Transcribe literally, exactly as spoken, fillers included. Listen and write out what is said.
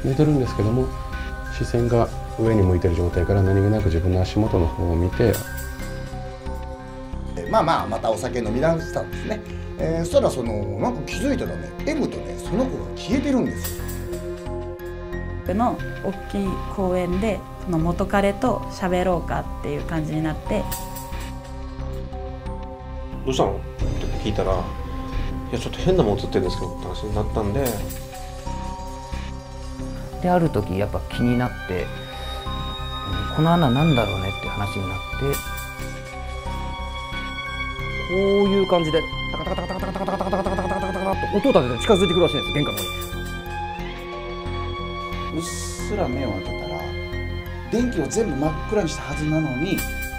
寝てるんですけども、視線が上に向いてる状態から何気なく自分の足元の方を見て、 まあまあまたお酒飲み出したんですね。えー、そしたらそのなんか気づいたらね M とねその子が消えてるんですよ。 の大きい公園でその元彼と喋ろうかっていう感じになって、 どうしたのって聞いたら、いやちょっと変なもん映ってるんですけどって話になったんで、 である時やっぱ気になって、この穴なんだろうねって話になって、こういう感じでタカタカタカタカタカタカタカタカタカタカタカタカタって音を立てて近づいてくるらしいんです、玄関の方に。 うっすら目を開けたら電気を全部真っ暗にしたはずなのに